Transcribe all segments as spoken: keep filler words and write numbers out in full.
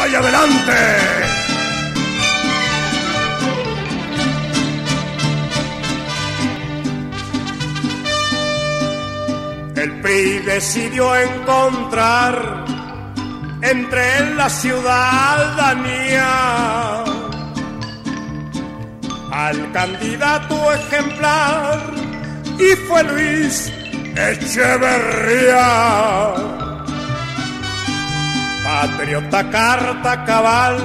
¡Arriba y adelante! El P R I decidió encontrar entre la ciudadanía al candidato ejemplar y fue Luis Echeverría. Patriota carta cabal,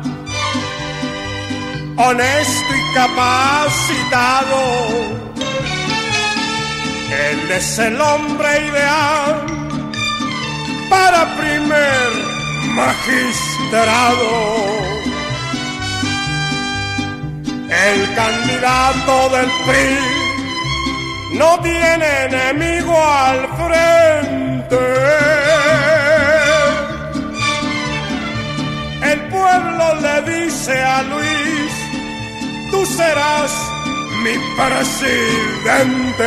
honesto y capacitado, él es el hombre ideal para primer magistrado. El candidato del P R I no tiene enemigo al frente. El pueblo le dice a Luis, tú serás mi presidente.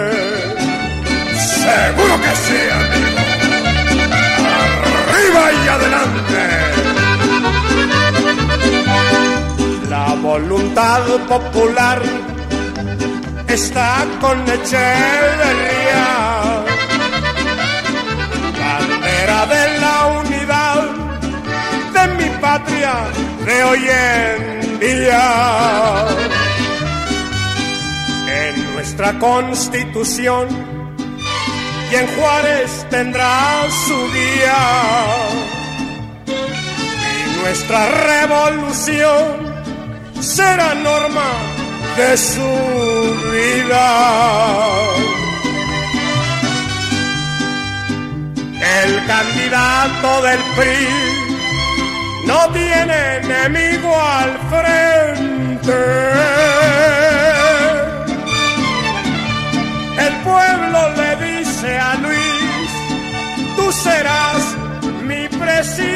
Seguro que sí, amigo. Arriba y adelante. La voluntad popular está con Echeverría, bandera de la unidad de mi patria de hoy en día. En nuestra Constitución y en Juárez tendrá su día, y nuestra revolución será norma de su vida. El candidato del P R I no tiene enemigo al frente. El pueblo le dice a Luis, tú serás mi presidente.